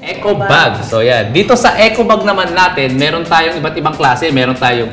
Eco bag. So yan. Dito sa eco bag naman natin, meron tayong iba't ibang klase. Meron tayong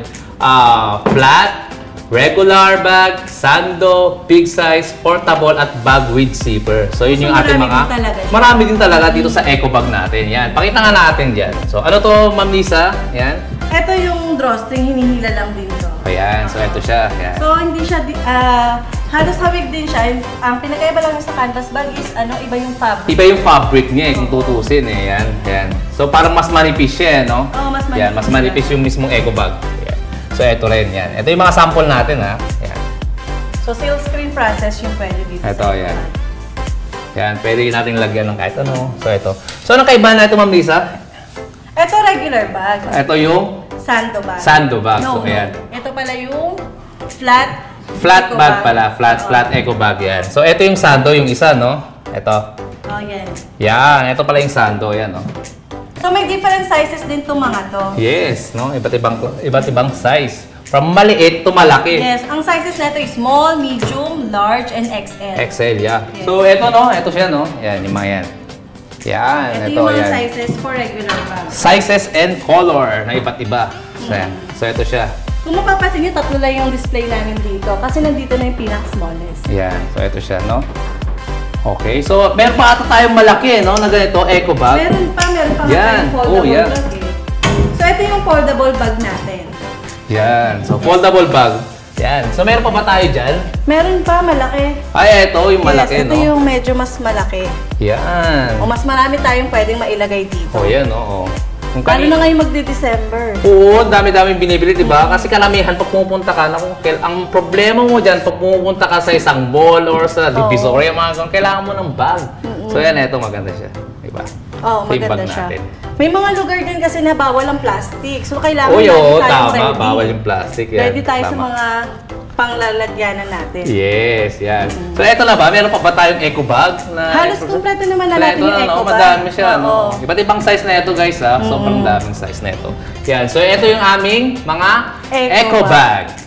flat, regular bag, sando, big size, portable, at bag with zipper. So yun yung ating mga... Marami din talaga dito sa eco bag natin. Yan. Pakita nga natin dyan. So ano to, Ma'am Lisa? Yan. Ito yung drawstring, hinihila lang din to. Ayan. So ito siya. Yan. So hindi siya... halos hawig din siya. Ang pinakaiba lang sa canvas bag is iba yung fabric. Iba yung fabric niya kung tutusin Yan. Yan. So parang mas manipis siya, no? Oo, mas manipis. Yan. Mas manipis yung mismong eco bag. Yan. So ito rin yan. Ito yung mga sample natin ha. Yan. So seal screen process yung pwede dito. Ito yan. Yan. Pwede natin lagyan ng kahit ano. So ito. So anong kaibahan na ito, Ma'am Lisa? Ito regular bag. Ito yung Sando bag. Sando bag. No, So ayan. Ito pala yung flat Flat bag pala. Flat eco bag yan. So ito yung sando, yung isa, no? Ito. Oh, yan. Yan. Ito pala yung sando. Yan, no? So may different sizes din itong mga to. Yes, no? Iba't ibang size. From maliit to malaki. Yes, ang sizes nito is small, medium, large, and XL. XL, yeah. Yes. So ito, no? Ito siya, no? Yan, yung mga yan. Yan, Ito ito, yung mga yan. sizes for regular bag. Sizes and color na iba't iba. So, yan. So ito siya. Kung mapapansin nyo, tatlo lang yung display namin dito. Kasi nandito na yung pinaka-smallest. Yan. So ito siya, no? Okay. So meron pa ata tayong malaki, no? Na ganito, eco bag. Meron pa Yan. tayong foldable yeah. bag eh. So ito yung foldable bag natin. Yan. So foldable bag. Yan. So meron pa ba tayo dyan? Meron pa, malaki. Ay, ito yung malaki, yes, ito no? yung medyo mas malaki. Yan. O mas marami tayong pwedeng mailagay dito. Oh, yan, no? Lalo na ngayon magde-December. Oo, dami-daming binibili, di ba? Kasi karamihan pag pumupunta ka, ang problema mo dyan, pag pumupunta ka sa isang mall or sa Divisoria, kailangan mo ng bag. So yan, ito, maganda siya. Di ba? Oo, maganda siya. Natin. May mga lugar din kasi na bawal ang plastic. So kailangan tama, bawal yung plastic. Yan. Ready tayo sa mga panglalagyanan natin. Yes, yan. So eto na ba? Meron pa ba tayong eco bag? Halos kompleto naman na natin yung eco bag. Madami siya, no? Iba't ibang size na ito, guys, ha? Sobrang daming size na ito. Yan. So ito yung aming mga eco bag.